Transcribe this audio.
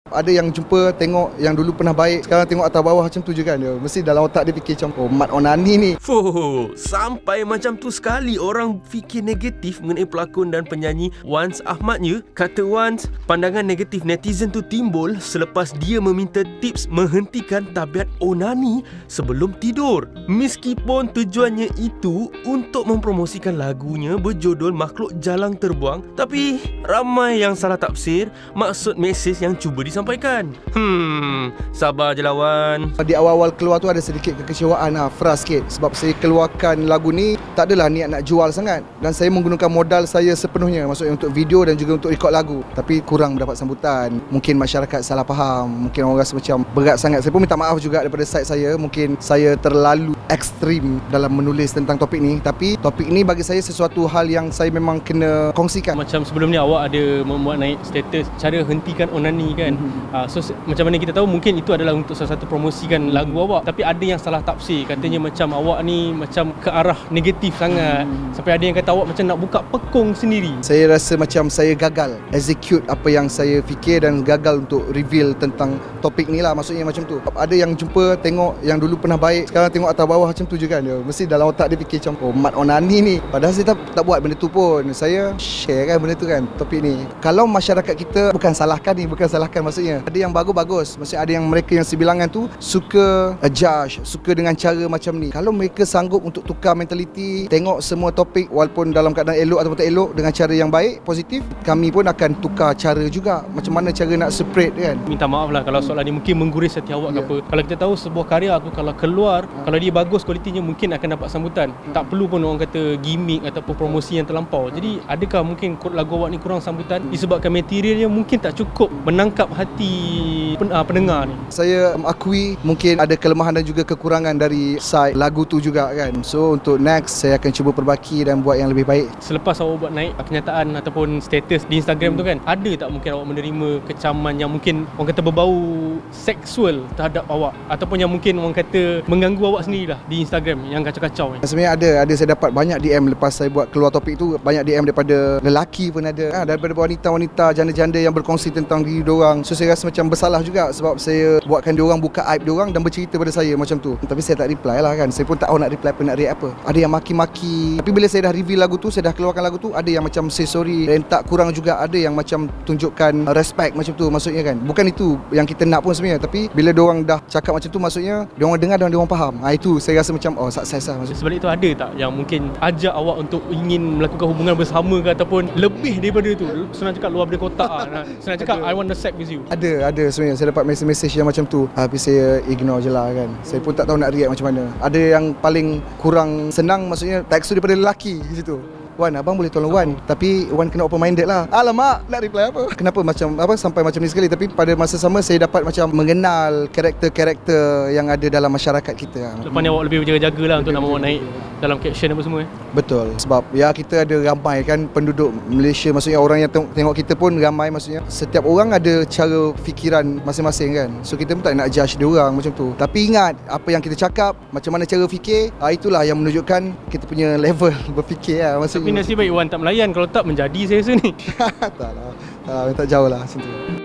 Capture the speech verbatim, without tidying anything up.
Ada yang jumpa tengok yang dulu pernah baik, sekarang tengok atas bawah macam tu je kan. Dia mesti dalam otak dia fikir macam, oh Mat Onani ni. Fuh, sampai macam tu sekali orang fikir negatif mengenai pelakon dan penyanyi Wans Ahmad ya. Kata Wans, pandangan negatif netizen tu timbul selepas dia meminta tips menghentikan tabiat onani sebelum tidur. Meskipun tujuannya itu untuk mempromosikan lagunya berjudul Makhluk Jalang Terbuang, tapi ramai yang salah tafsir maksud mesej yang cuba disampaikan. Hmm, sabar je lawan. Di awal-awal keluar tu ada sedikit kekecewaan lah, frust sikit. Sebab saya keluarkan lagu ni tak adalah niat nak jual sangat. Dan saya menggunakan modal saya sepenuhnya, maksudnya untuk video dan juga untuk rekod lagu. Tapi kurang mendapat sambutan. Mungkin masyarakat salah faham, mungkin orang rasa macam berat sangat. Saya pun minta maaf juga daripada side saya. Mungkin saya terlalu ekstrim dalam menulis tentang topik ni. Tapi topik ni bagi saya sesuatu hal yang saya memang kena kongsikan. Macam sebelum ni awak ada membuat naik status cara hentikan onani kan. Mm-hmm. uh, So macam mana kita tahu mungkin itu adalah untuk salah satu promosikan lagu awak. Tapi ada yang salah tafsir, katanya mm-hmm. macam awak ni macam ke arah negatif sangat. Mm-hmm. Sampai ada yang kata awak macam nak buka pekong sendiri. Saya rasa macam saya gagal execute apa yang saya fikir dan gagal untuk reveal tentang topik ni lah. Maksudnya macam tu. Ada yang jumpa tengok yang dulu pernah baik, sekarang tengok atas bawah macam tu je kan. Dia mesti dalam otak dia fikir macam, oh Mat Onani ni. Padahal saya tak, tak buat benda tu pun. Saya share kan benda tu kan, topik ni. Kalau masyarakat kita, bukan salahkan ni, bukan salahkan maksudnya. Ada yang bagus-bagus. Maksudnya ada yang mereka yang sebilangan tu suka judge, suka dengan cara macam ni. Kalau mereka sanggup untuk tukar mentaliti, tengok semua topik walaupun dalam keadaan elok ataupun tak elok dengan cara yang baik, positif, kami pun akan tukar cara juga. Macam mana cara nak spread kan. Minta maaf lah kalau soalan ni mungkin mengguris hati awak yeah. ke apa. Kalau kita tahu sebuah karya tu kalau keluar, ha. kalau dia bagus kualitinya mungkin akan dapat sambutan. Hmm. Tak perlu pun orang kata gimmick ataupun promosi yang terlampau. Jadi adakah mungkin lagu awak ni kurang sambutan disebabkan materialnya mungkin tak cukup menangkap hati pen, uh, pendengar ni? Saya akui mungkin ada kelemahan dan juga kekurangan dari side lagu tu juga kan. So untuk next saya akan cuba perbaiki dan buat yang lebih baik. Selepas awak buat naik kenyataan ataupun status di Instagram hmm. tu kan, ada tak mungkin awak menerima kecaman yang mungkin orang kata berbau seksual terhadap awak, ataupun yang mungkin orang kata mengganggu awak sendirilah di Instagram yang kacau-kacau ni? Sebenarnya ada, ada saya dapat banyak D M lepas saya buat keluar topik tu. Banyak D M daripada lelaki pun ada, ha, daripada wanita-wanita, janda-janda yang berkongsi tentang diri diorang. So saya rasa macam bersalah juga sebab saya buatkan diorang buka aib diorang dan bercerita pada saya macam tu. Tapi saya tak reply lah kan. Saya pun tak tahu nak reply apa, nak react apa. Ada yang maki-maki. Tapi bila saya dah review lagu tu, saya dah keluarkan lagu tu, ada yang macam say sorry, rentak kurang juga. Ada yang macam tunjukkan respect macam tu maksudnya kan. Bukan itu yang kita nak pun sebenarnya. Tapi bila diorang dah cakap macam tu, maksudnya diorang dengar dan diorang faham. Ha, itu saya rasa macam oh sukses lah maksudnya. Sebalik tu ada tak yang mungkin ajak awak untuk ingin melakukan hubungan bersama ke, ataupun lebih daripada tu? Senang cakap luar daripada kotak lah. Senang cakap I want to sex with you. Ada, ada sebenarnya. Saya dapat mesej-mesej yang macam tu. Tapi saya ignore je lah kan. Saya pun tak tahu nak react macam mana. Ada yang paling kurang senang, maksudnya teks tu daripada lelaki di situ. Wan, abang boleh tolong Wan, tapi Wan kena open minded lah. Alamak, nak reply apa? Kenapa macam apa sampai macam ni sekali? Tapi pada masa sama saya dapat macam mengenal karakter-karakter yang ada dalam masyarakat kita. Lepas ni awak lebih berjaga-jaga lah untuk nak awak naik dalam caption apa semua eh? Betul. Sebab ya kita ada ramai kan penduduk Malaysia, maksudnya orang yang tengok kita pun ramai, maksudnya setiap orang ada cara fikiran masing-masing kan. So kita pun tak nak judge dia orang macam tu. Tapi ingat apa yang kita cakap, macam mana cara fikir, itulah yang menunjukkan kita punya level berfikir lah maksudnya. Tapi nasib baik Wan tak melayan, kalau tak menjadi saya rasa ni. Tak lah, tak, tak jauh lah macam tu.